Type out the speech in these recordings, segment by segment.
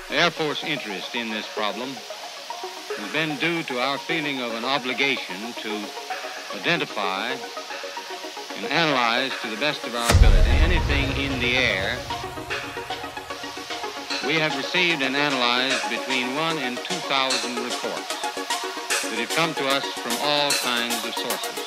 Air Force interest in this problem has been due to our feeling of an obligation to identify and analyze to the best of our ability anything in the air. We have received and analyzed between 1 and 2,000 reports that have come to us from all kinds of sources.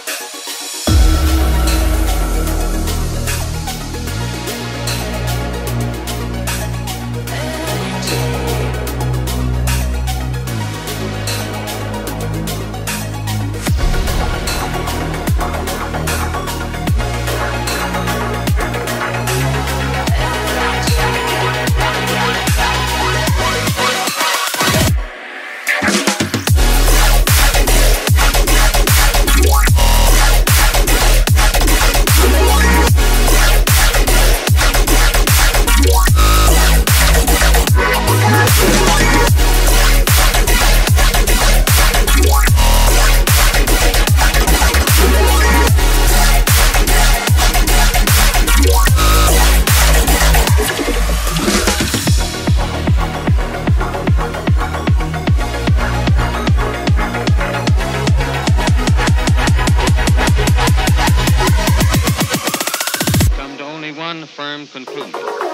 One firm conclusion.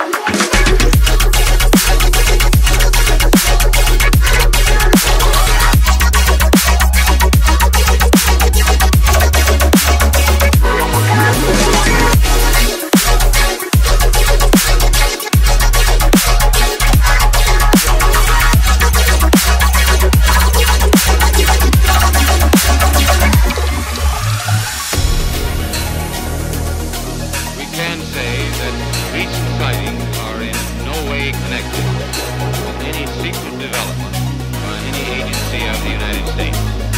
Recent sightings are in no way connected with any secret development by any agency of the United States.